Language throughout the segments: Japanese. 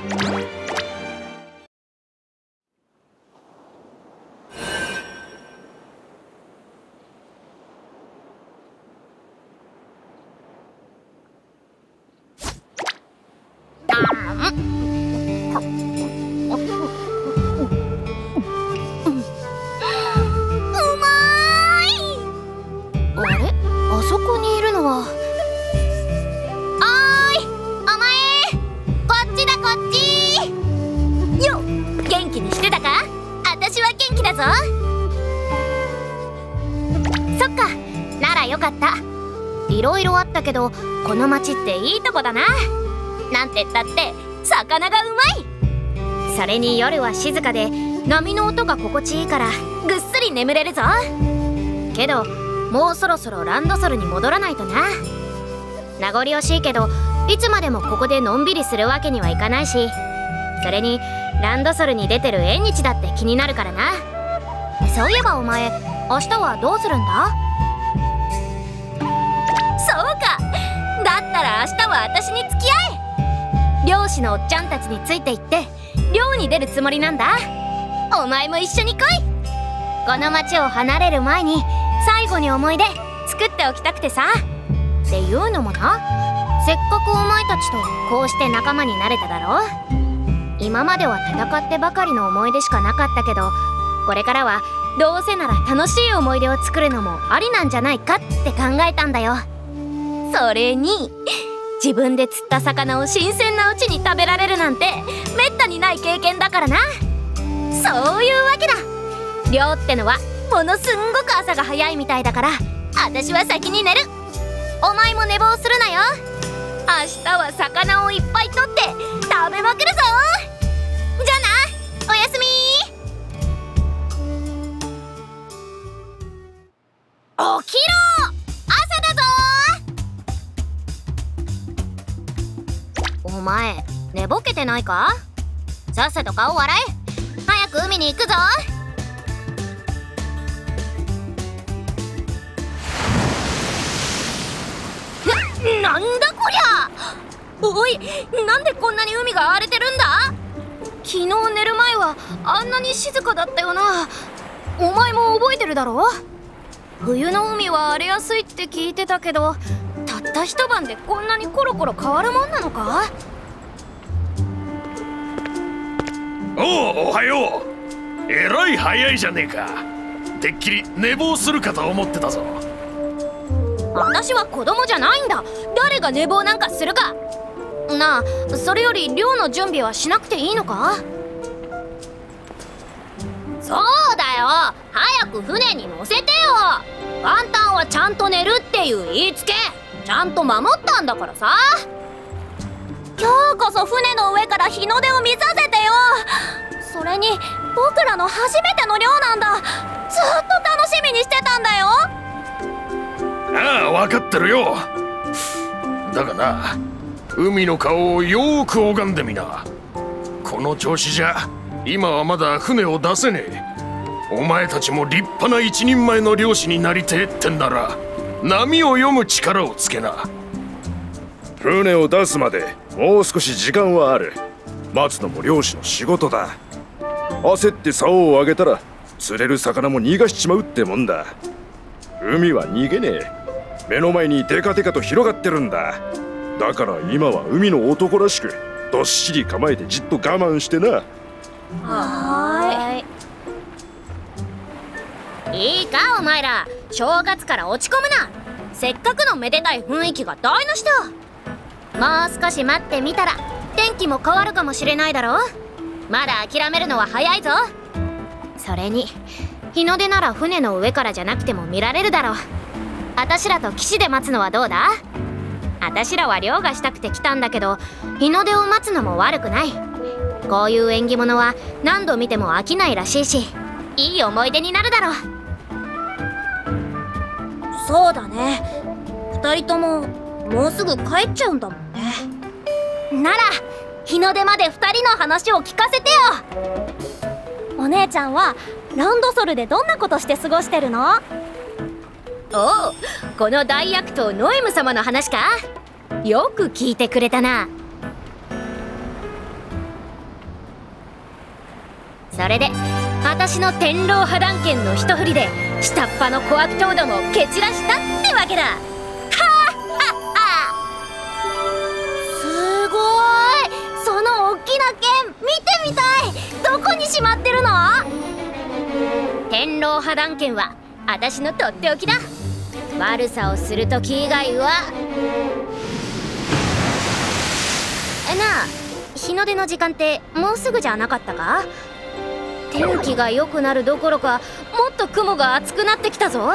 いろいろあったけど、この町っていいとこだな。なんてったって魚がうまい。それに夜は静かで波の音が心地いいからぐっすり眠れるぞ。けどもうそろそろランドソルに戻らないとな。名残惜しいけどいつまでもここでのんびりするわけにはいかないし、それにランドソルに出てる縁日だって気になるからな。そういえばお前、明日はどうするんだ？そうか、だったら明日は私に付き合え。漁師のおっちゃんたちについて行って漁に出るつもりなんだ。お前も一緒に来い。この町を離れる前に最後に思い出作っておきたくてさ。っていうのもな、せっかくお前たちとこうして仲間になれただろ。今までは戦ってばかりの思い出しかなかったけど、これからはどうせなら楽しい思い出を作るのもありなんじゃないかって考えたんだよ。それに自分で釣った魚を新鮮なうちに食べられるなんてめったにない経験だからな。そういうわけだ。漁ってのはものすんごく朝が早いみたいだから、私は先に寝る。お前も寝坊するなよ。明日は魚をいっぱい取って食べまくるぞ。じゃあな、おやすみ。起きろ、朝だぞ。お前寝ぼけてないか？さっさと顔を洗え。早く海に行くぞ。なんだこりゃ。おい、なんでこんなに海が荒れてるんだ？昨日寝る前はあんなに静かだったよな。お前も覚えてるだろ？冬の海は荒れやすいって聞いてたけど、たった一晩でこんなにコロコロ変わるもんなのか？ おう、おはよう。えらい早いじゃねえか。てっきり寝坊するかと思ってたぞ。 私は子供じゃないんだ。誰が寝坊なんかするか。なあ、それより漁の準備はしなくていいのか？そうだよ、早く船に乗せてよ。元旦はちゃんと寝るっていう言いつけちゃんと守ったんだからさ。今日こそ船の上から日の出を見させてよ。それに僕らの初めての漁なんだ。ずっと楽しみにしてたんだよ。 ああ、分かってるよ。だがな、海の顔をよーく拝んでみな。この調子じゃ今はまだ船を出せねえ。お前たちも立派な一人前の漁師になりてえってんなら、波を読む力をつけな。 船を出すまでもう少し時間はある。待つのも漁師の仕事だ。焦って竿を上げたら釣れる魚も逃がしちまうってもんだ。海は逃げねえ。目の前にデカデカと広がってるんだ。だから今は海の男らしくどっしり構えてじっと我慢してな。 はーい。いいかお前ら、正月から落ち込むな。せっかくのめでたい雰囲気が台無しだ。もう少し待ってみたら天気も変わるかもしれないだろう。まだ諦めるのは早いぞ。それに日の出なら船の上からじゃなくても見られるだろう。あたしらと岸で待つのはどうだ？あたしらは漁がしたくて来たんだけど、日の出を待つのも悪くない。こういう縁起物は何度見ても飽きないらしいし、いい思い出になるだろう。そうだね、2人とももうすぐ帰っちゃうんだもんね。なら日の出まで2人の話を聞かせてよ。 お姉ちゃんはランドソルでどんなことして過ごしてるの？ おう、この大悪党ノエム様の話か？よく聞いてくれたな。 それで私の天狼破断剣の一振りで下っ端の小悪党どもを蹴散らしたってわけだ。はあすごい、その大きな剣見てみたい。どこにしまってるの？天狼破断剣は私のとっておきだ。悪さをするとき以外はなあ、日の出の時間ってもうすぐじゃなかったか？天気が良くなるどころかもっと雲が厚くなってきたぞ。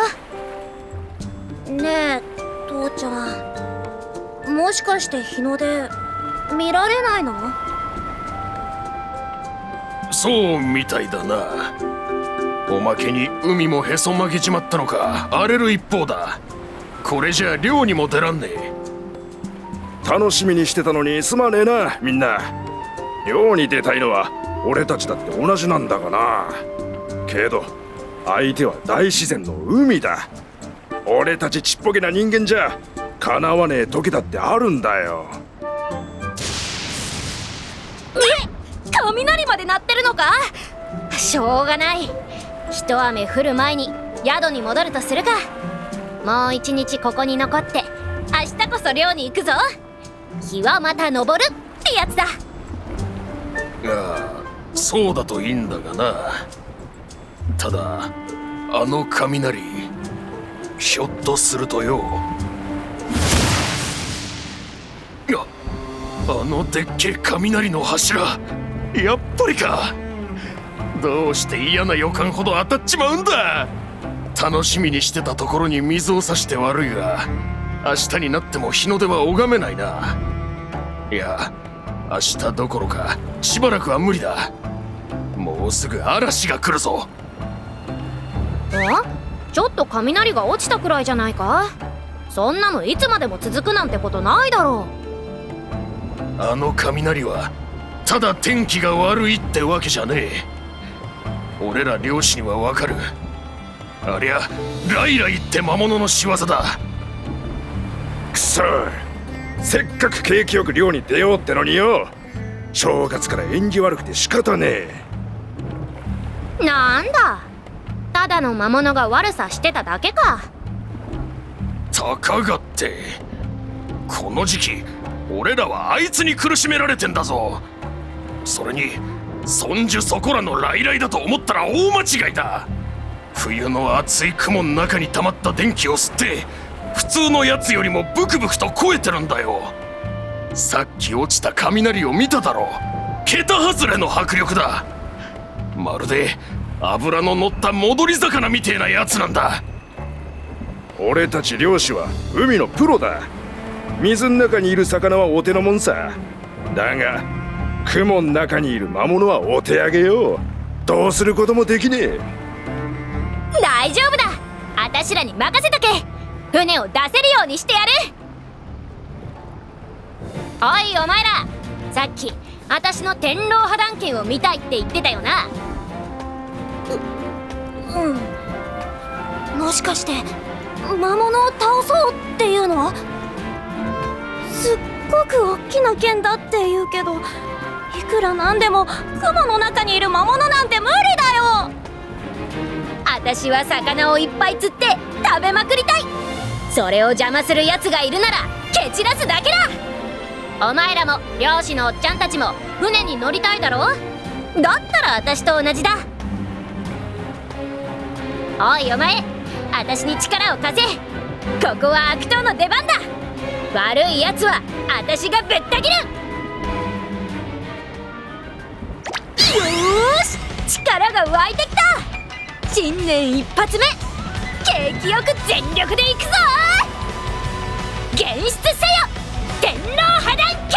ねえ父ちゃん、もしかして日の出見られないの？ そうみたいだな。おまけに海もへそ曲げちまったのか荒れる一方だ。これじゃ漁にも出らんねえ。 楽しみにしてたのにすまねえな、みんな。漁に出たいのは俺たちだって同じなんだがな。けど相手は大自然の海だ。俺たちちっぽけな人間じゃかなわねえ時だってあるんだよ。 雷まで鳴ってるのか？しょうがない。一雨降る前に宿に戻るとするか。もう一日ここに残って明日こそ漁に行くぞ。日はまた昇るってやつだ。 そうだといいんだがな。ただあの雷、ひょっとするとよ、あのでっけえ雷の柱、やっぱりか。どうして嫌な予感ほど当たっちまうんだ。楽しみにしてたところに水を差して悪いが、明日になっても日の出は拝めないな。いや、明日どころかしばらくは無理だ。もうすぐ嵐が来るぞ。 ちょっと雷が落ちたくらいじゃないか。そんなのいつまでも続くなんてことないだろう。あの雷はただ天気が悪いってわけじゃねえ。俺ら漁師にはわかる。ありゃライライって魔物の仕業だ。 くそ、せっかく景気よく漁に出ようってのによ、正月から縁起悪くて仕方ねえ。なんだ、ただの魔物が悪さしてただけか。 たかがって、この時期俺らはあいつに苦しめられてんだぞ。それにそんじゅそこらのライライだと思ったら大間違いだ。冬の厚い雲の中に溜まった電気を吸って普通のやつよりもブクブクと超えてるんだよ。さっき落ちた雷を見ただろ。桁外れの迫力だ。まるで油の乗った戻り魚みてえなやつなんだ。 俺たち漁師は海のプロだ。水の中にいる魚はお手のもんさ。だが雲の中にいる魔物はお手上げよ。どうすることもできねえ。 大丈夫だ、あたしらに任せとけ。船を出せるようにしてやる。おいお前ら、さっきあたしの天狼破断剣を見たいって言ってたよな。 もしかして魔物を倒そうっていうの？すっごく大きな剣だって言うけど、いくらなんでも雲の中にいる魔物なんて無理だよ。 あたしは魚をいっぱい釣って食べまくりたい。それを邪魔するやつがいるなら蹴散らすだけだ。お前らも漁師のおっちゃんたちも船に乗りたいだろ。だったらあたしと同じだ。おいお前、あたしに力を貸せ。ここは悪党の出番だ。悪いやつはあたしがぶった切る。よーし、力が湧いてきた。新年一発目、景気よく全力でいくぞ。現出せよ天狼破断剣。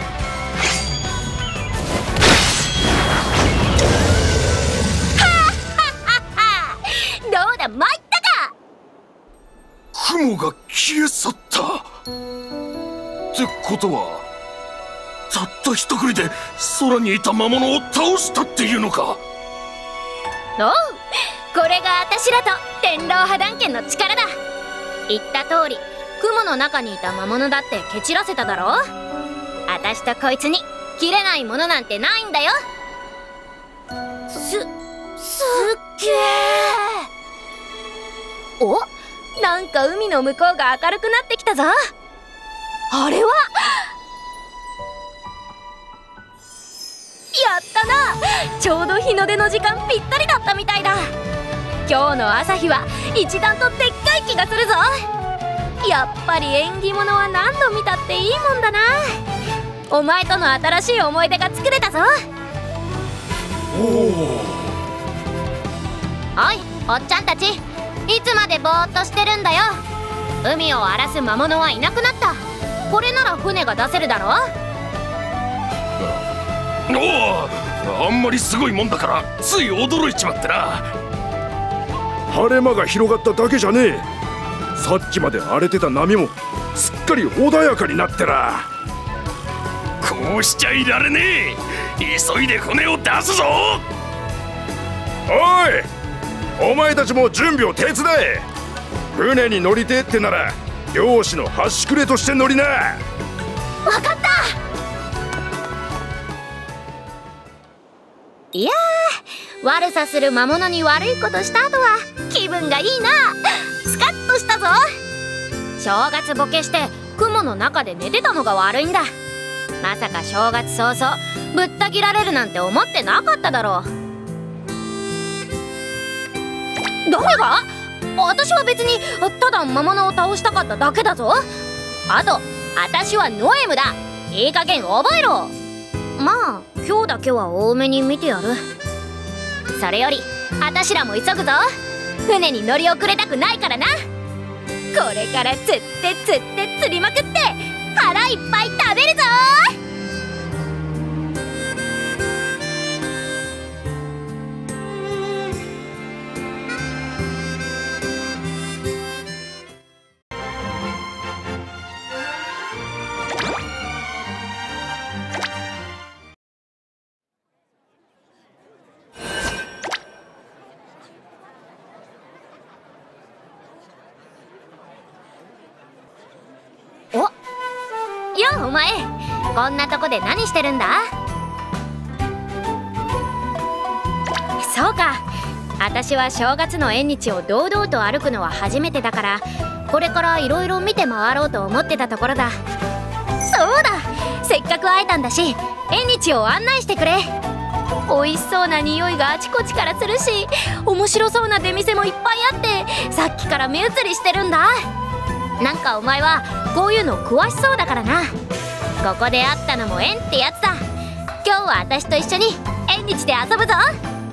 どうだ、参ったか。 雲が消え去ったってことは、たった一振りで空にいた魔物を倒したっていうのか。 おう、これがあたしらと天狼破断剣の力だ。言った通り雲の中にいた魔物だって蹴散らせただろ。あたしとこいつに切れないものなんてないんだよ。 すすっげえ。 お、なんか海の向こうが明るくなってきたぞ。あれはやったな。ちょうど日の出の時間ぴったりだったみたいだ。今日の朝日は一段とでっかい気がするぞ。やっぱり縁起物は何度見たっていいもんだな。お前との新しい思い出が作れたぞ。おい、おっちゃんたち、いつまでぼーっとしてるんだよ。海を荒らす魔物はいなくなった。これなら船が出せるだろ。 おお、あんまりすごいもんだからつい驚いちまってな。 晴れ間が広がっただけじゃねえ。さっきまで荒れてた波もすっかり穏やかになってな。 こうしちゃいられねえ。急いで船を出すぞ。 おい、お前たちも準備を手伝え。船に乗りてえってなら漁師の端くれとして乗りな。 わかった。いやー、悪さする魔物に悪いことした後は気分がいいな。スカッとしたぞ。正月ボケして雲の中で寝てたのが悪いんだ。まさか正月早々ぶった切られるなんて思ってなかっただろう。誰が？私は別にただ魔物を倒したかっただけだぞ。あと、私はノエムだ。いい加減覚えろ。まあ今日だけは多めに見てやる。それより私らも急ぐぞ。船に乗り遅れたくないからな。これから釣って釣りまくって腹いっぱい食べるぞ。お前、こんなとこで何してるんだ？そうか、私は正月の縁日を堂々と歩くのは初めてだから、これからいろいろ見て回ろうと思ってたところだ。そうだ、せっかく会えたんだし縁日を案内してくれ。美味しそうな匂いがあちこちからするし、面白そうな出店もいっぱいあって、さっきから目移りしてるんだ。なんかお前はこういうの詳しそうだからな。ここで会ったのも縁ってやつだ。今日は私と一緒に縁日で遊ぶぞ。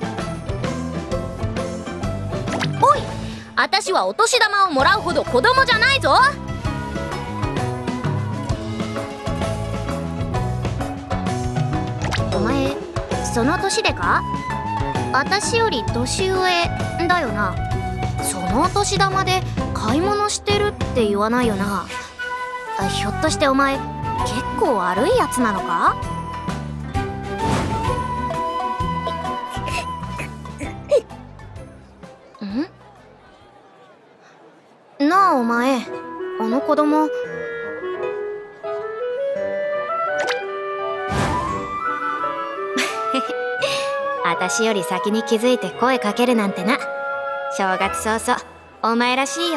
おい、私はお年玉をもらうほど子供じゃないぞ。お前その年でか？私より年上だよな。そのお年玉で買い物してるって言わないよな。ひょっとしてお前結構悪いやつなのか？ん？なあお前、あの子供私より先に気づいて声かけるなんてな。正月早々お前らしいよ。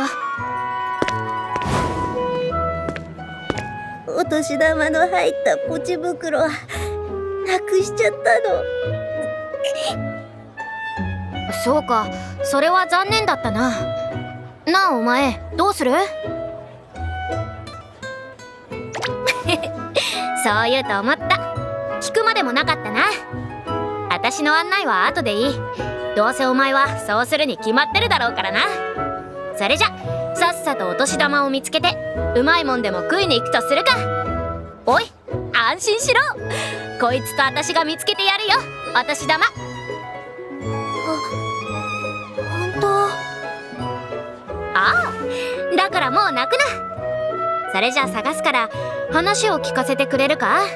お年玉の入ったポチ袋なくしちゃったの。 そうか、それは残念だったな。なあお前、どうする？そう言うと思った。聞くまでもなかったな。私の案内は後でいい。どうせお前はそうするに決まってるだろうからな。それじゃさっさとお年玉を見つけてうまいもんでも食いに行くとするか。おい、安心しろ。こいつと私が見つけてやるよ、お年玉。 本当？ ああ、だからもう泣くな。それじゃ探すから話を聞かせてくれるか？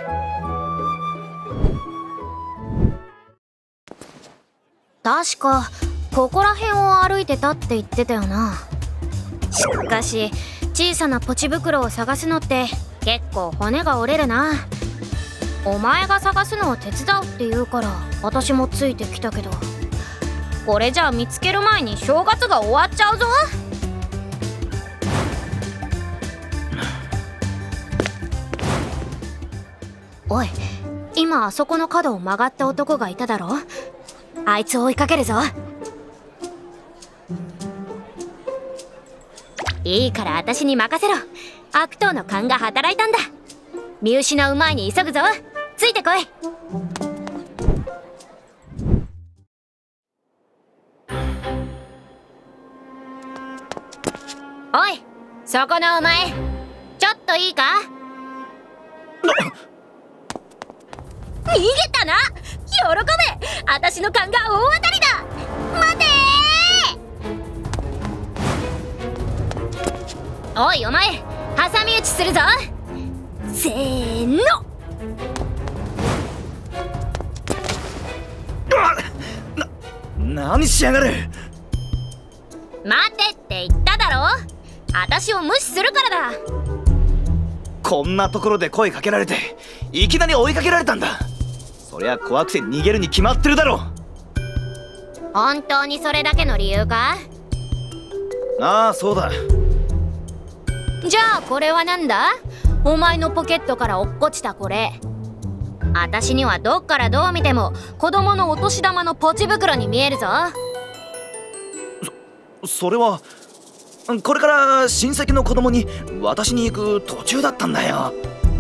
確かここら辺を歩いてたって言ってたよな。しかし小さなポチ袋を探すのって結構骨が折れるな。お前が探すのを手伝うって言うから私もついてきたけど。 これじゃあ見つける前に正月が終わっちゃうぞ。おい、今あそこの角を曲がった男がいただろ。あいつを追いかけるぞ。いいから私に任せろ。悪党の勘が働いたんだ。見失う前に急ぐぞ。ついてこい。おい、そこのお前、ちょっといいか。逃げたな。喜べ、私の勘が大当たりだ。待てー。おいお前、挟み撃ちするぞ。せーの。 何しやがる。 待てって言っただろ。私を無視するからだ。 こんなところで声かけられていきなり追いかけられたんだ。そりゃ怖くて逃げるに決まってるだろ。 本当にそれだけの理由か。 ああ、そうだ。 じゃあこれはなんだ。お前のポケットから落っこちたこれ。私にはどっからどう見ても子供のお年玉のポチ袋に見えるぞ。 それはこれから親戚の子供に渡しに行く途中だったんだよ。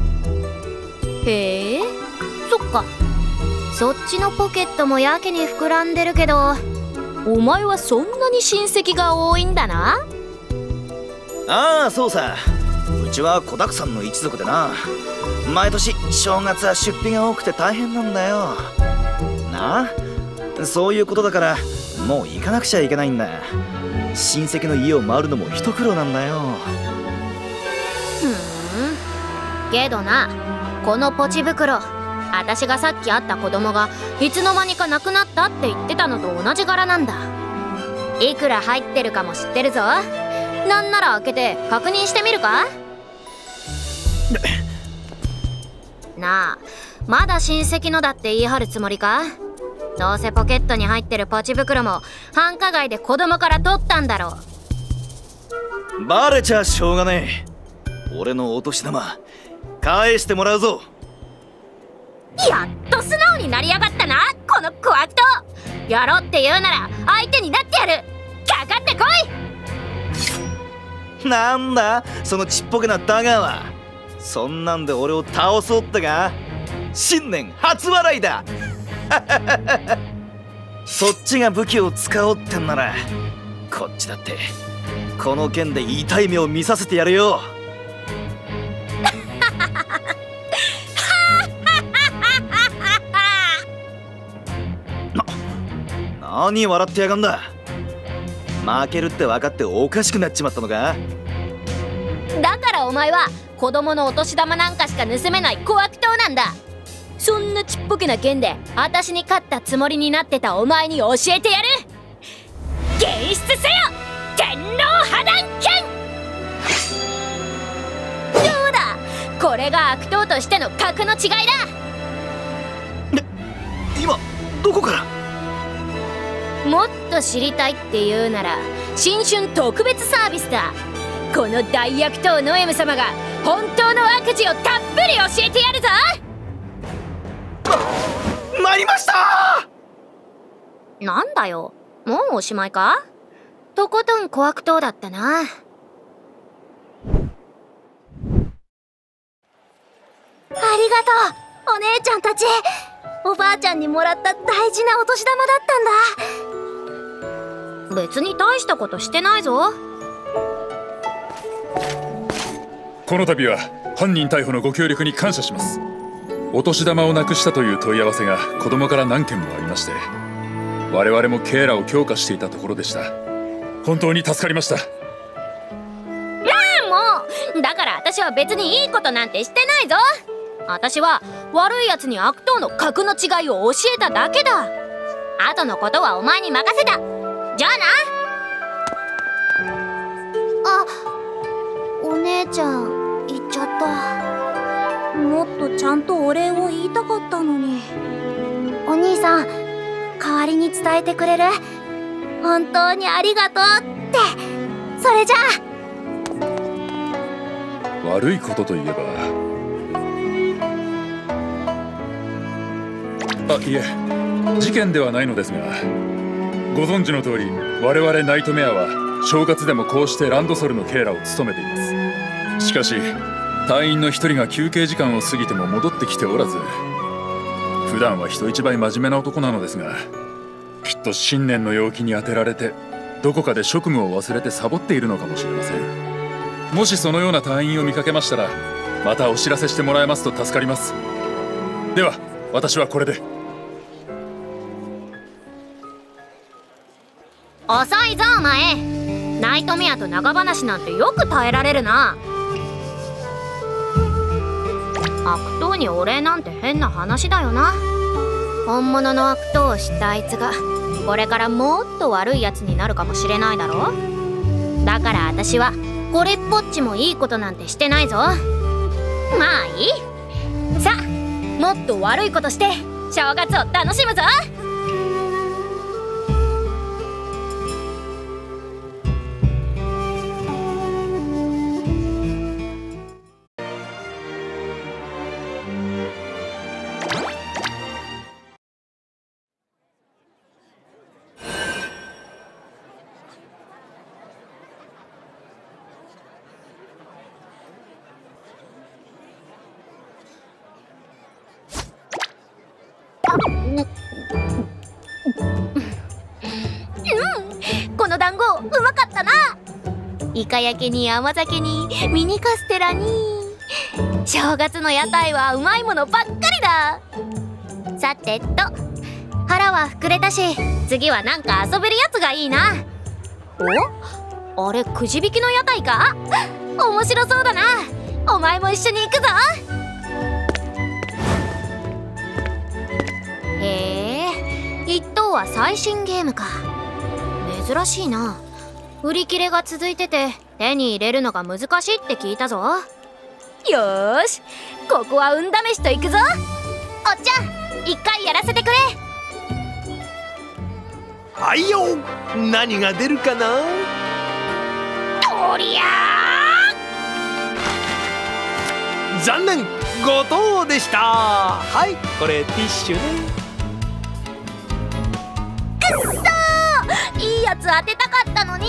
へえ、そっか。そっちのポケットもやけに膨らんでるけど、お前はそんなに親戚が多いんだな。 ああ、そうさ。うちは子だくさんの一族でな。毎年正月は出費が多くて大変なんだよな。そういうことだからもう行かなくちゃいけないんだ。親戚の家を回るのも一苦労なんだよ。 けどな、このポチ袋、私がさっき会った子供がいつの間にかなくなったって言ってたのと同じ柄なんだ。いくら入ってるかも知ってるぞ。なんなら開けて確認してみるか。なあ、まだ親戚のだって言い張るつもりか。どうせポケットに入ってるポチ袋も繁華街で子供から取ったんだろう。 バレちゃしょうがねえ。俺のお年玉返してもらうぞ。 やっと素直になりやがったな、この小悪党。やろうって言うなら相手になってやる。かかってこい。 なんだそのちっぽけなダガーは。そんなんで俺を倒そうってか。新年初笑いだ。そっちが武器を使おうってんならこっちだってこの剣で痛い目を見させてやるよ。何笑ってやがんだ。負けるって分かっておかしくなっちまったのか。 だからお前は子供のお年玉なんかしか盗めない小悪党なんだ。そんなちっぽけな剣で私に勝ったつもりになってたお前に教えてやる。現出せよ天皇破断剣。どうだ、これが悪党としての格の違いだ。 今どこから。 もっと知りたいって言うなら新春特別サービスだ。この大悪党ノエム様が本当の悪事をたっぷり教えてやるぞ。 参りました。 なんだよ、もうおしまいか。とことん小悪党だったな。 ありがとうお姉ちゃんたち。おばあちゃんにもらった大事なお年玉だったんだ。 別に大したことしてないぞ。 この度は犯人逮捕のご協力に感謝します。お年玉をなくしたという問い合わせが子供から何件もありまして、我々も警らを強化していたところでした。本当に助かりました。 もうだから私は別にいいことなんてしてないぞ。私は悪いやつに悪党の格の違いを教えただけだ。後のことはお前に任せた。じゃあな。 あ、お姉ちゃん行っちゃった。もっとちゃんとお礼を言いたかったのに。お兄さん、代わりに伝えてくれる？ 本当にありがとうって。それじゃあ。 悪いことといえば、いえ、事件ではないのですが、ご存知の通り我々ナイトメアは正月でもこうしてランドソルの警らを務めています。しかし隊員の一人が休憩時間を過ぎても戻ってきておらず、普段は人一倍真面目な男なのですが、きっと新年の陽気に当てられてどこかで職務を忘れてサボっているのかもしれません。もしそのような隊員を見かけましたら、またお知らせしてもらえますと助かります。では私はこれで。 遅いぞお前。ナイトメアと長話なんてよく耐えられるな。悪党にお礼なんて変な話だよな。本物の悪党を知ったあいつがこれからもっと悪いやつになるかもしれないだろ。だから私はこれっぽっちもいいことなんてしてないぞ。まあいいさあ、もっと悪いことして正月を楽しむぞ。この団子うまかったな。イカ焼きに甘酒にミニカステラに、正月の屋台はうまいものばっかりだ。さてと、腹は膨れたし、次はなんか遊べるやつがいいな。お、あれくじ引きの屋台か。面白そうだな。お前も一緒に行くぞ。へえ、一等は最新ゲームか。珍しいな。売り切れが続いてて手に入れるのが難しいって聞いたぞ。よーし、ここは運試しといくぞ。おっちゃん、一回やらせてくれ。 はいよ、何が出るかな。 おりゃー、残念、5等でした。はい、これティッシュね。 くっそー、いいやつ当てたかったのに。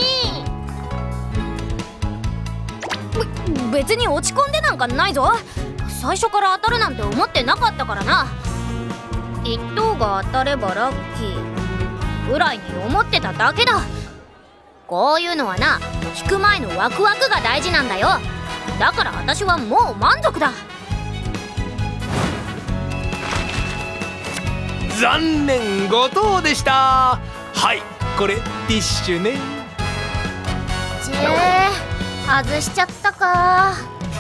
別に落ち込んでなんかないぞ。最初から当たるなんて思ってなかったからな。一等が当たればラッキーぐらいに思ってただけだ。こういうのはな、引く前のワクワクが大事なんだよ。だから私はもう満足だ。 残念、5等でした。はい、これティッシュね。 外しちゃったか。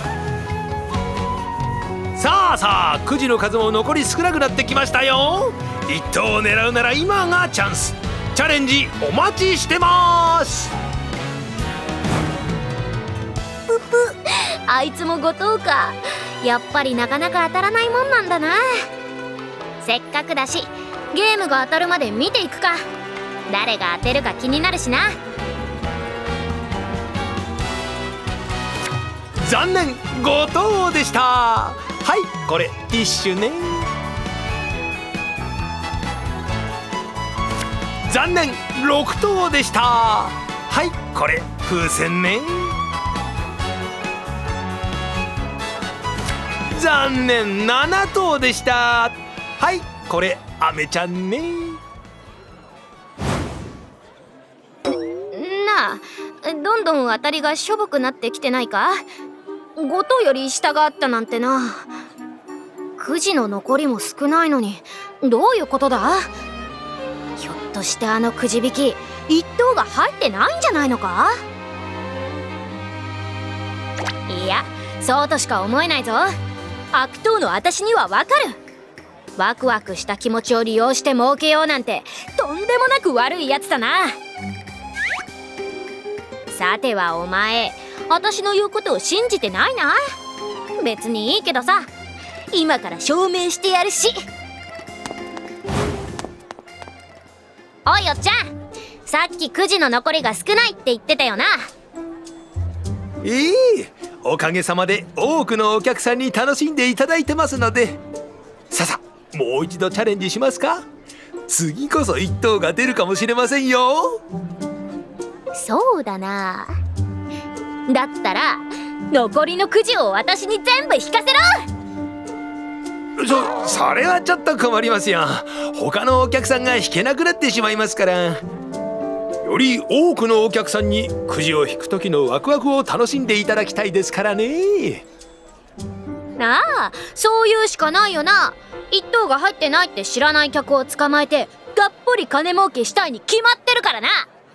さあさあ、くじの数も残り少なくなってきましたよ。1等を狙うなら今がチャンス。チャレンジお待ちしてます。 ぷぷ、あいつも5等か。やっぱりなかなか当たらないもんなんだな。せっかくだしゲームが当たるまで見ていくか。誰が当てるか気になるしな。 残念、5等でした。はい、これティッシュね。残念、6等でした。はい、これ風船ね。残念、7等でした。はい、これアメちゃんね。 なあ、どんどん当たりがしょぼくなってきてないか。5等より下があったなんてな。くじの残りも少ないのにどういうことだ。ひょっとしてあのくじ引き1等が入ってないんじゃないのか。いや、そうとしか思えないぞ。悪党の私にはわかる。ワクワクした気持ちを利用して儲けようなんてとんでもなく悪いやつだな。さてはお前、私の言うことを信じてないな。別にいいけどさ、今から証明してやるし。おいおっちゃん、 さっきくじの残りが少ないって言ってたよな。 おかげさまで多くのお客さんに楽しんでいただいてますので、さもう一度チャレンジしますか？次こそ1等が出るかもしれませんよ。 そうだな。だったら残りのくじを私に全部引かせろ。 それはちょっと困りますよ。他のお客さんが引けなくなってしまいますから。より多くのお客さんにくじを引く時のワクワクを楽しんでいただきたいですからね。 ああ、そういうしかないよな。一等が入ってないって知らない客を捕まえてがっぽり金儲けしたいに決まってるからな。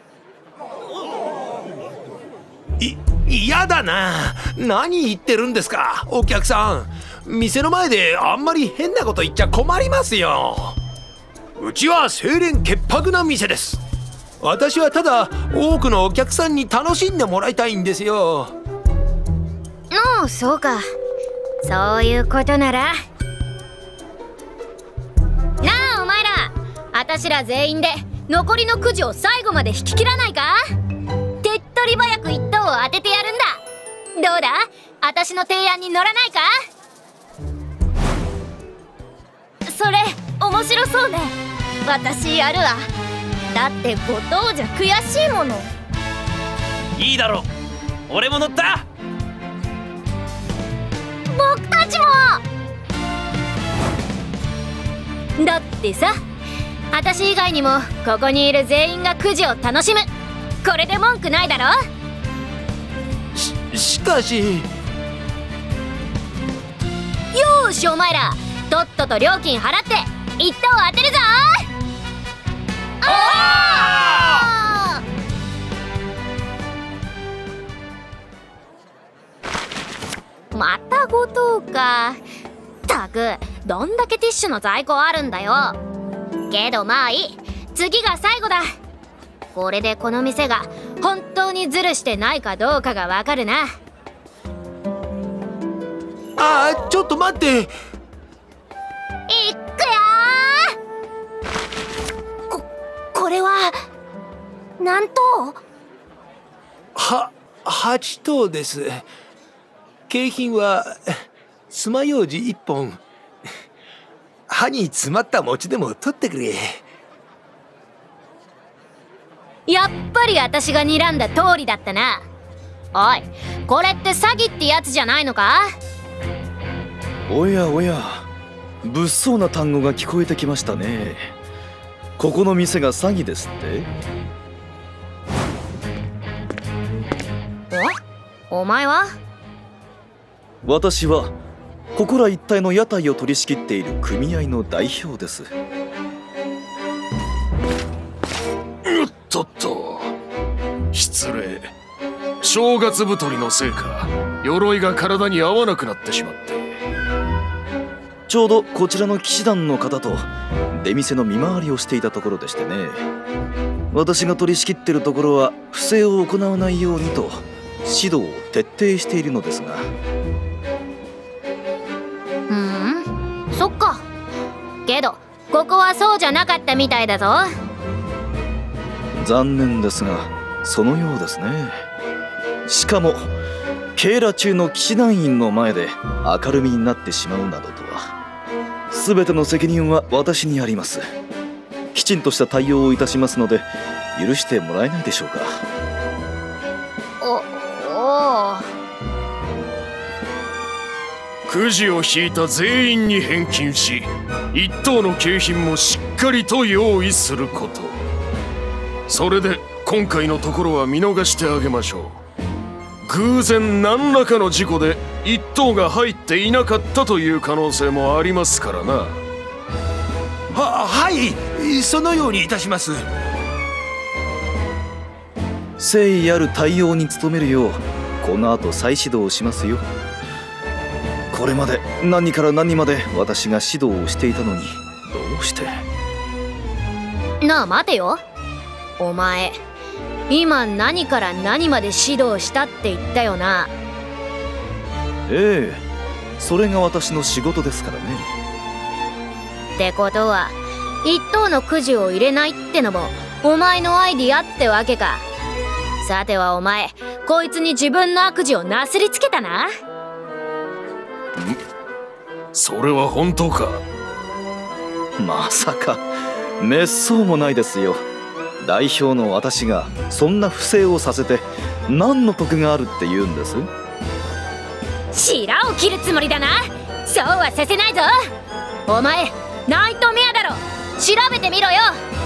嫌だな。何言ってるんですかお客さん。店の前であんまり変なこと言っちゃ困りますよ。うちは清廉潔白な店です。私はただ多くのお客さんに楽しんでもらいたいんですよ。 そうか。そういうことなら。なあお前ら、あたしら全員で残りのくじを最後まで引き切らないか？手っ取り早く一等を当ててやるんだ。どうだ？あたしの提案に乗らないか？それ面白そうね。私やるわ。だって5等じゃ悔しいもの。 いいだろう、俺も乗った。 僕たちも。だってさ、私以外にもここにいる全員がくじを楽しむ。これで文句ないだろ。 しかし。 よーしお前ら、とっとと料金払って一等当てるぞ。また5等か。ったく、どんだけティッシュの在庫あるんだよ。けどまあいい、次が最後だ。これでこの店が本当にズルしてないかどうかがわかるな。 ちょっと待って。 いっくよー。これは何等 ？8等です。景品は爪楊枝1本。歯に詰まった餅でも取ってくれ。 やっぱり私が睨んだ通りだったな。おい、これって詐欺ってやつじゃないのか？ おやおや、物騒な単語が聞こえてきましたね。ここの店が詐欺ですって？ お前は？ 私はここら一帯の屋台を取り仕切っている組合の代表です。 失礼。正月太りのせいか、鎧が体に合わなくなってしまって。 ちょうどこちらの騎士団の方と出店の見回りをしていたところでしてね。私が取り仕切ってるところは不正を行わないようにと指導を徹底しているのですが。 そっか。けどここはそうじゃなかったみたいだぞ。 残念ですがそのようですね。しかも警ら中の騎士団員の前で明るみになってしまうなどとは。全ての責任は私にあります。きちんとした対応をいたしますので許してもらえないでしょうか。 くじを引いた全員に返金し、一等の景品もしっかりと用意すること。それで今回のところは見逃してあげましょう。偶然何らかの事故で一等が入っていなかったという可能性もありますからな。 はい、そのようにいたします。 誠意ある対応に努めるようこの後再指導しますよ。これまで何から何まで私が指導をしていたのにどうして。 なあ待てよ、お前今何から何まで指導したって言ったよな。 ええ、それが私の仕事ですからね。 ってことは一等のくじを入れないってのもお前のアイディアってわけか。さてはお前、こいつに自分の悪事をなすりつけたな。 それは本当か？ まさか滅相もないですよ。代表の私がそんな不正をさせて何の得があるって言うんです？ 白を切るつもりだな。そうはさせないぞ。お前ナイトメアだろ。調べてみろよ。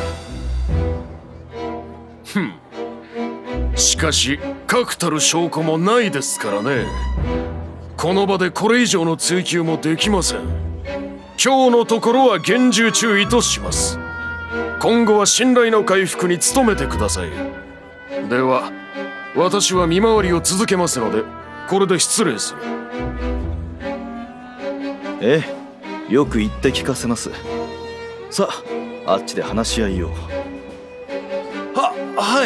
しかし確たる証拠もないですからね。この場でこれ以上の追及もできません。今日のところは厳重注意とします。今後は信頼の回復に努めてください。では私は見回りを続けますので、これで失礼する。 ええ、よく言って聞かせます。さあ、あっちで話し合いを。 はい。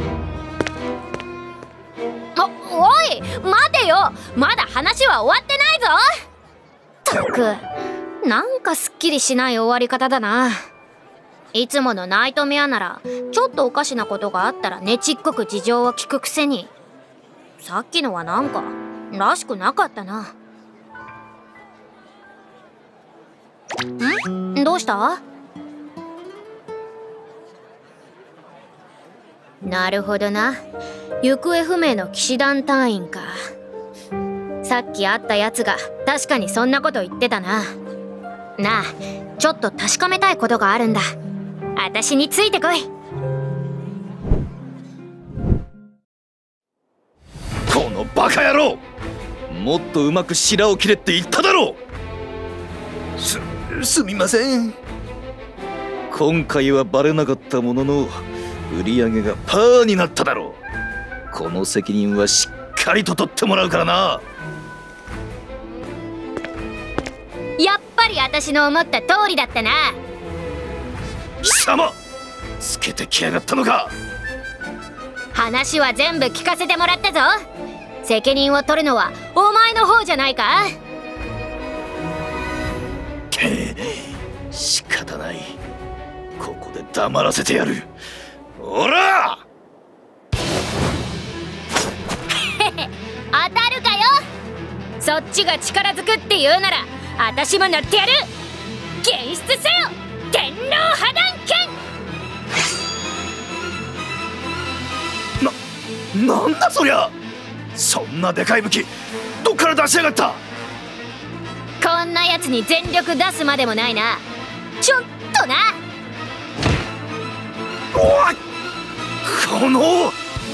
おい待てよ、まだ話は終わってないぞ。ったく、なんかすっきりしない終わり方だな。いつものナイトメアならちょっとおかしなことがあったらねちっこく事情を聞くくせに、さっきのはなんからしくなかったな。どうした？なるほどな。行方不明の騎士団隊員か。さっき会ったやつが確かにそんなこと言ってたな。なあ、ちょっと確かめたいことがあるんだ。私についてこい。 このバカ野郎、もっとうまく白を切れって言っただろう。すみません。 今回はバレなかったものの売り上げがパーになっただろう。この責任はしっかりと取ってもらうからな。 やっぱり私の思った通りだったな。 貴様、つけてきやがったのか。 話は全部聞かせてもらったぞ。責任を取るのはお前の方じゃないか。 仕方ない、ここで黙らせてやる。おら当たるかよ。そっちが力ずくって言うなら私も乗ってやる。現出せよ天狼破断剣。なんだそりゃ。そんなでかい武器どっから出しやがった。 こんなやつに全力出すまでもないな。ちょっとな。 おい、この動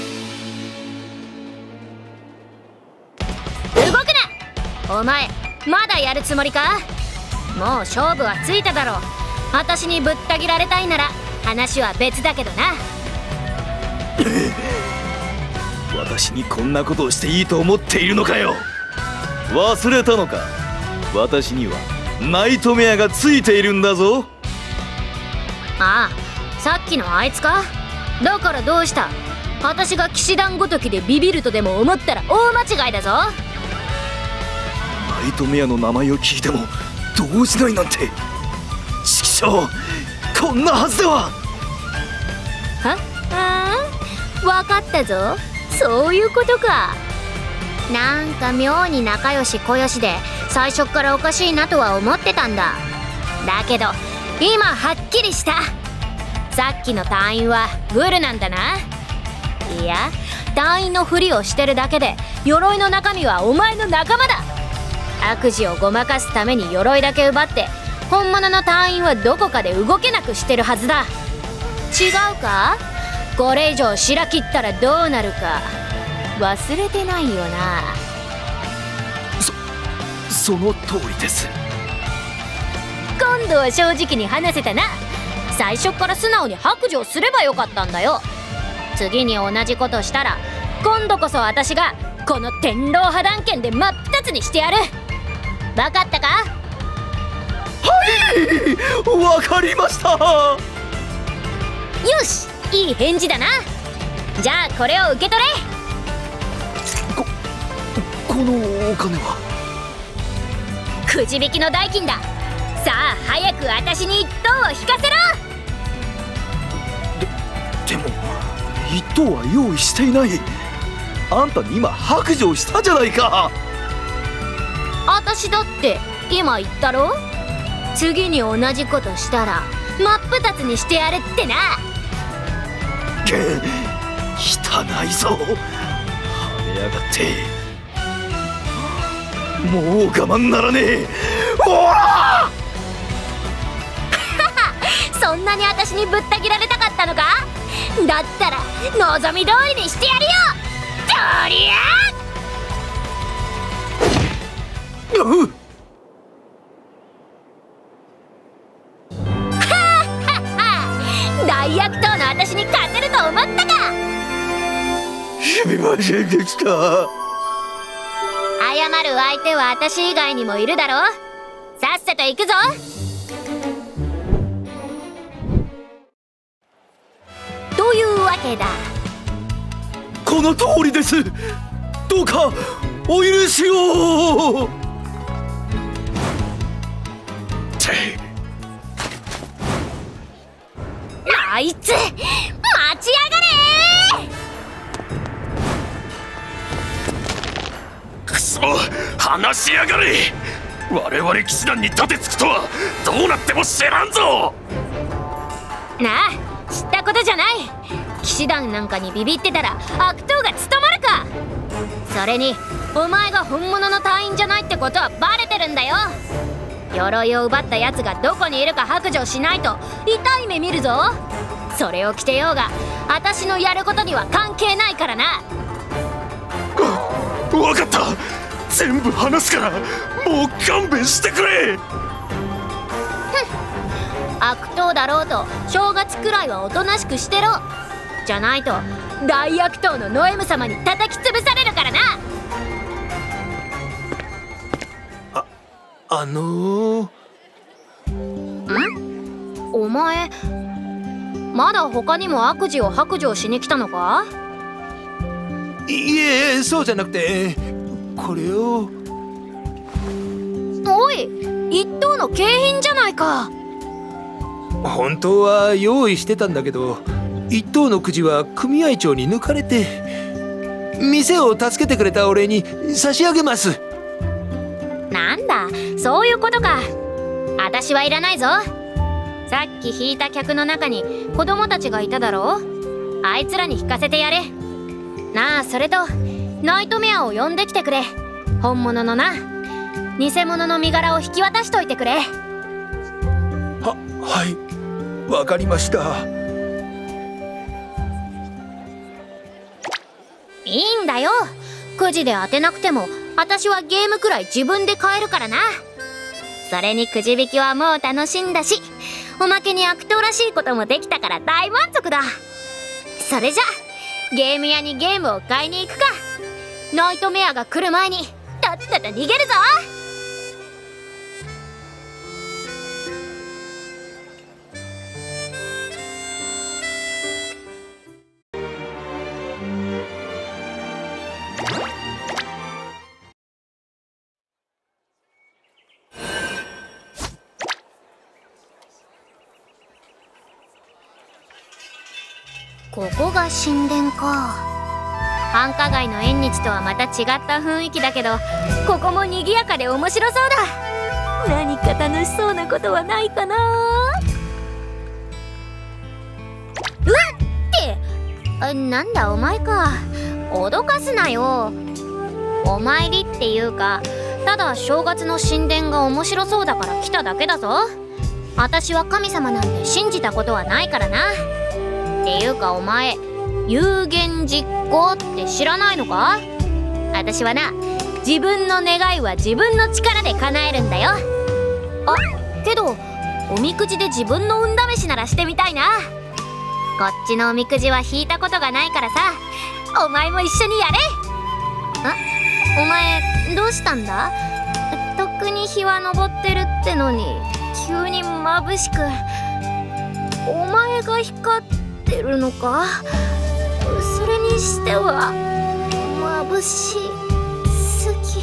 くな。お前まだやるつもりか。もう勝負はついただろう。私にぶった切られたいなら話は別だけどな。 私にこんなことをしていいと思っているのかよ。忘れたのか。私にはナイトメアがついているんだぞ。 ああ、さっきのあいつか。だからどうした。私が騎士団ごときでビビるとでも思ったら大間違いだぞ。 ナイトメアの名前を聞いても動じないなんて。畜生、こんなはずでは。 分かったぞ。そういうことか。なんか妙に仲良し小良しで最初からおかしいなとは思ってたんだ。だけど今はっきりした。さっきの隊員はグルなんだな。いや、隊員のふりをしてるだけで鎧の中身はお前の仲間だ。悪事をごまかすために鎧だけ奪って本物の隊員はどこかで動けなくしてるはずだ。違うか。これ以上白切ったらどうなるか忘れてないよな。 その通りです。 今度は正直に話せたな。最初から素直に白状すればよかったんだよ。次に同じことしたら今度こそ私がこの天狼破断剣で真っ二つにしてやる。分かったか。 はい、わかりました。 よし、いい返事だな。じゃあこれを受け取れ。 このお金はくじ引きの代金だ。さあ早く私に一等を引かせろ。 一等は用意していない。あんたに今白状したじゃないか。 私だって今言ったろ。次に同じことしたら真っ二つにしてやるってな。 汚いぞ、はめやがって。もう我慢ならねえ。おらそんなに私にぶった切られたかったのか。だったら望み通りにしてやるよ。とりゃ大悪党の私に勝てると思ったか。 すみませんでした。 謝る相手は私以外にもいるだろ。さっさと行くぞ。というわけだ。 この通りです。どうかお許しを。 あいつ待ちやがれ。 くそ、話しやがれ。我々騎士団に盾つくとはどうなっても知らんぞ。 なあ、知ったことじゃない。騎士団なんかにビビってたら悪党が務まるか。それにお前が本物の隊員じゃないってことはバレてるんだよ。鎧を奪ったやつがどこにいるか白状しないと痛い目見るぞ。それを着てようが私のやることには関係ないからな。 分かった、全部話すからもう勘弁してくれ。 悪党だろうと正月くらいはおとなしくしてろ。じゃないと大悪党のノエム様に叩き潰されるからな。お前まだ他にも悪事を白状しに来たのか。 いえ、そうじゃなくてこれを。 おい、一等の景品じゃないか。 本当は用意してたんだけど、一等のくじは組合長に抜かれて、店を助けてくれたお礼に差し上げます。 なんだ、そういうことか。私はいらないぞ。さっき引いた客の中に子供たちがいただろう。あいつらに引かせてやれ。なあ、それとナイトメアを呼んできてくれ。本物のな、偽物の身柄を引き渡しといてくれ。 はい、わかりました。 いいんだよ、くじで当てなくても私はゲームくらい自分で買えるからな。それにくじ引きはもう楽しんだし、おまけに悪党らしいこともできたから大満足だ。それじゃゲーム屋にゲームを買いに行くか。ナイトメアが来る前にとっとと逃げるぞ。ここが神殿か。繁華街の縁日とはまた違った雰囲気だけど、ここも賑やかで面白そうだ。何か楽しそうなことはないかな。うわっってなんだお前か。脅かすなよ。お参りっていうか、ただ正月の神殿が面白そうだから来ただけだぞ。私は神様なんて信じたことはないからな。っていうかお前、有言実行って知らないのか。私はな、自分の願いは自分の力で叶えるんだよ。あ、けどおみくじで自分の運試しならしてみたいな。こっちのおみくじは引いたことがないからさ、お前も一緒にやれ。お前どうしたんだ。とっくに日は昇ってるってのに急に眩しく。お前が光ってるのか。それにしては眩しすぎ。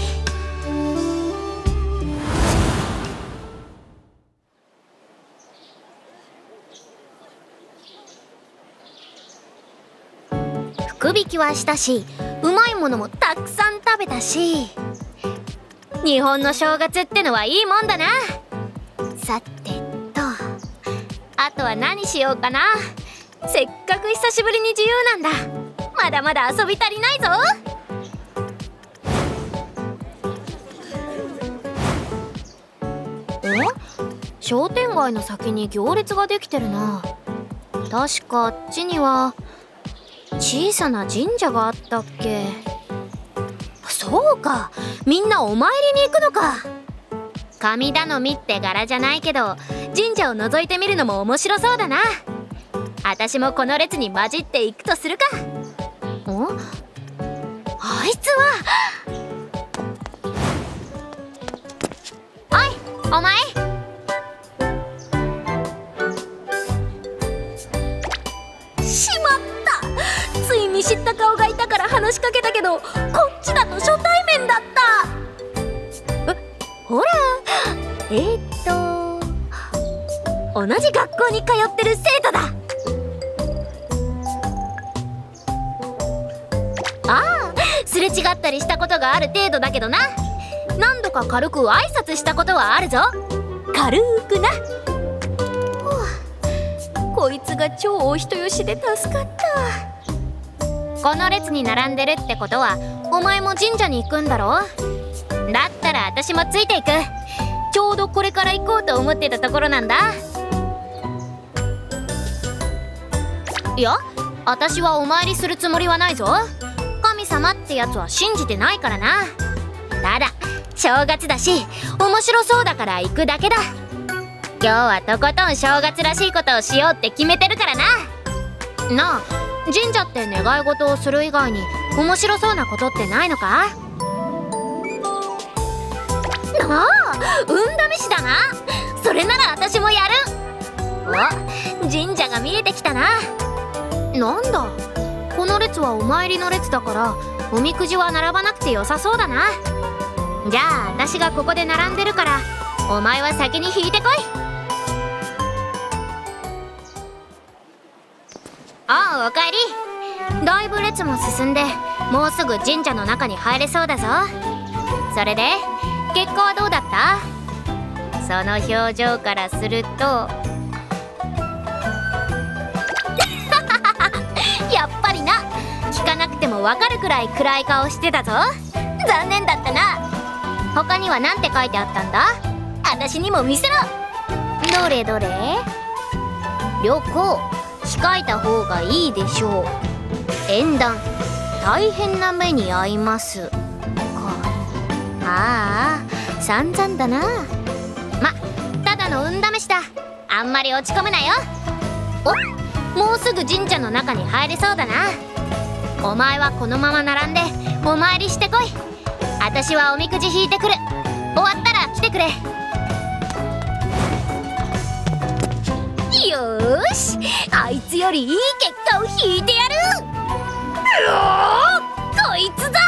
福引きはしたし、うまいものもたくさん食べたし、日本の正月ってのはいいもんだな。さてと、あとは何しようかな。せっかく久しぶりに自由なんだ。まだまだ遊び足りないぞ。商店街の先に行列ができてるな。確かあっちには小さな神社があったっけ。そうか、みんなお参りに行くのか。神頼みって柄じゃないけど、神社を覗いてみるのも面白そうだな。私もこの列に混じっていくとするか。あいつは。おい、お前。しまった。つい見知った顔がいたから話しかけたけど、こっちだと初対面だった。ほら、同じ学校に通ってる生徒だ。ああ、すれ違ったりしたことがある程度だけどな。何度か軽く挨拶したことはあるぞ。軽くな。こいつが超お人よしで助かった。この列に並んでるってことは、お前も神社に行くんだろ。だったら私もついていく。ちょうどこれから行こうと思ってたところなんだ。いや、私はお参りするつもりはないぞ。神様ってやつは信じてないからな。ただ正月だし面白そうだから行くだけだ。今日はとことん正月らしいことをしようって決めてるからな。なあ、神社って願い事をする以外に面白そうなことってないのか。ああ、運試しだな。それなら私もやる。お、神社が見えてきたな。なんだ、この列はお参りの列だからおみくじは並ばなくて良さそうだな。じゃあ私がここで並んでるから、お前は先に引いてこい。ああ、おかえり。だいぶ列も進んで、もうすぐ神社の中に入れそうだぞ。それで結果はどうだった？その表情からするとやっぱりな。聞かなくてもわかるくらい暗い顔してたぞ。残念だったな。他には何て書いてあったんだ？私にも見せろ。どれどれ。旅行控えた方がいいでしょう。縁談大変な目に遭いますか。ああ、散々だな。ま、ただの運試しだ。あんまり落ち込むなよ。お、もうすぐ神社の中に入れそうだな。お前はこのまま並んでお参りしてこい。私はおみくじ引いてくる。終わったら来てくれ。よーし、あいつよりいい結果を引いてやる。こいつだ。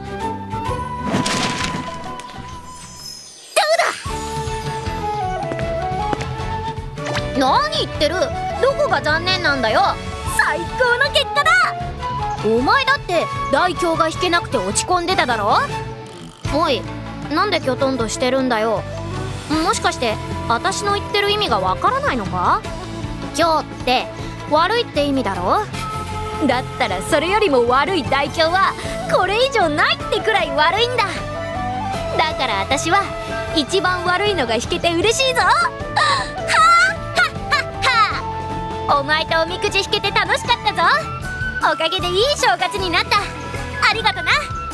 何言ってる。どこが残念なんだよ。最高の結果だ。お前だって大凶が引けなくて落ち込んでただろ。おい、なんできょとんとしてるんだよ。もしかして私の言ってる意味がわからないのか。凶って悪いって意味だろ。だったらそれよりも悪い大凶はこれ以上ないってくらい悪いんだ。だから私は一番悪いのが引けて嬉しいぞ。お前とおみくじ引けて楽しかったぞ。おかげでいい正月になった。ありがとな。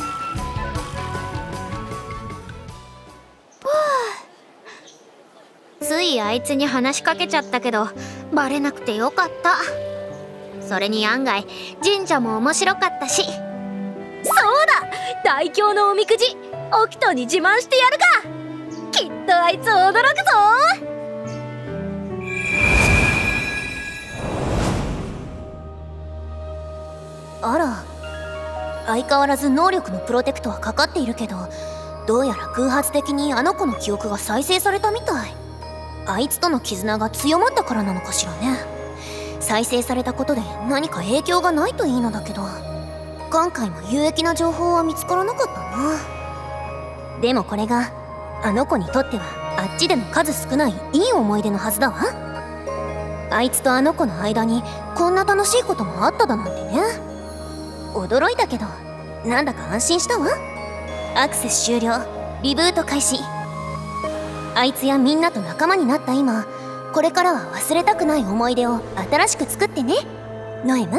ついあいつに話しかけちゃったけどバレなくてよかった。それに案外神社も面白かったし。そうだ、大凶のおみくじオキトに自慢してやるか。きっとあいつ驚くぞ。 あら、相変わらず能力のプロテクトはかかっているけど、どうやら偶発的にあの子の記憶が再生されたみたい。あいつとの絆が強まったからなのかしらね。再生されたことで何か影響がないといいのだけど。 今回も有益な情報は見つからなかったな。でもこれがあの子にとってはあっちでの数少ないいい思い出のはずだわ。あいつとあの子の間にこんな楽しいこともあっただなんてね。驚いたけどなんだか安心したわ。アクセス終了、リブート開始。あいつやみんなと仲間になった今、これからは忘れたくない思い出を新しく作ってね、ノエム。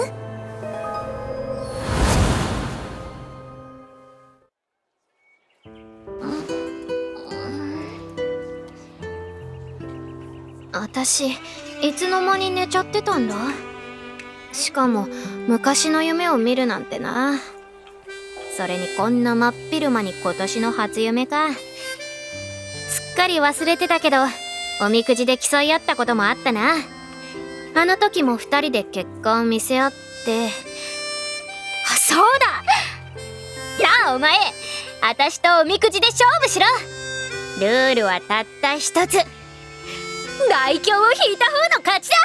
私いつの間に寝ちゃってたんだ。しかも昔の夢を見るなんてな。それにこんな真っ昼間に今年の初夢か。すっかり忘れてたけど、おみくじで競い合ったこともあったな。あの時も2人で結果を見せ合って。あ、そうだ。なあお前、私とおみくじで勝負しろ。ルールはたった一つ。大凶を引いた方の勝ちだ。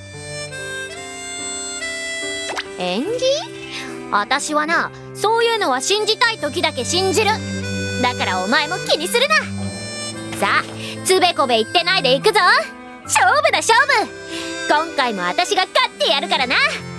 縁起？私はな、そういうのは信じたい時だけ信じる。だからお前も気にするな。さあ、つべこべ言ってないで行くぞ。勝負だ勝負。今回も私が勝ってやるからな。